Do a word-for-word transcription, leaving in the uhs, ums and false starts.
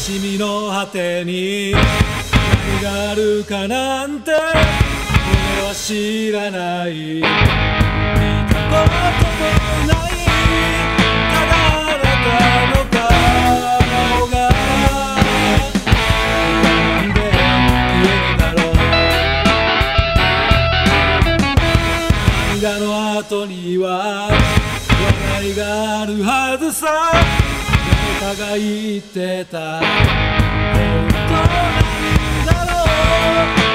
しみの果てに何があるかなんて俺は知らない。見たこともないただあなたの顔がなんで消えるだろう。涙の後には笑いがあるはずさ。誰かが言ってた本当なんだろう。